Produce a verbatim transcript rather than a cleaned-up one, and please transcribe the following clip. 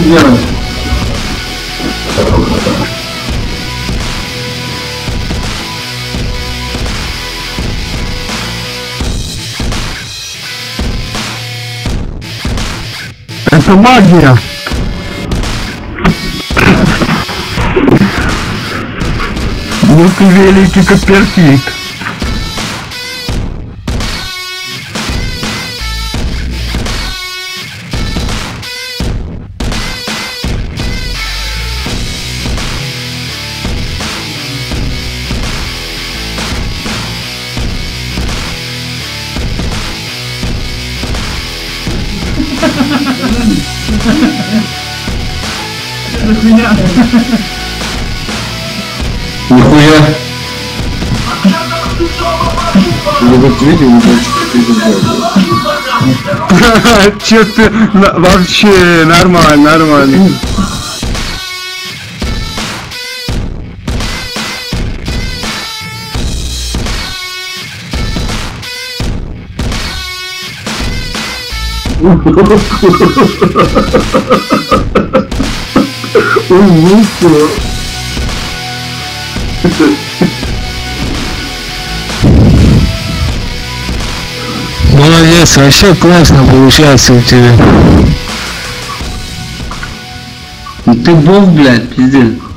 делать? Это магия. Ну ты великий Копперфильд. Нихуя. Ну вот видел, Че ты вообще нормально, нормально. Умница. Молодец, вообще классно получается у тебя. Ты бог, блядь, пиздец.